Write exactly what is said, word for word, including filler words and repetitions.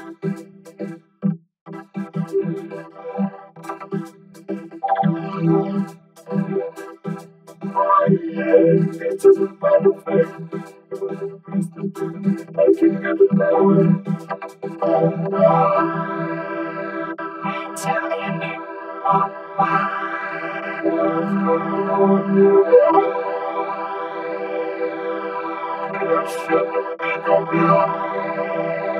It doesn't matter if I can get it now. Telling me why.